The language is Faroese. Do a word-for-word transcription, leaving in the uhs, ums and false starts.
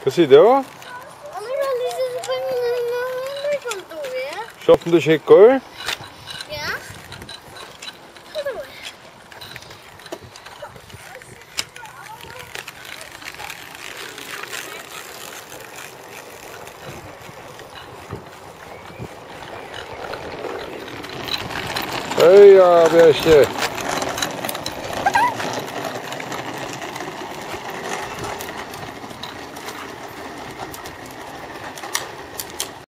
Hva sier du da? Han er veldig spennende med kontoret. Slapp du kikker? Ja. Hei, ja, Bjørke.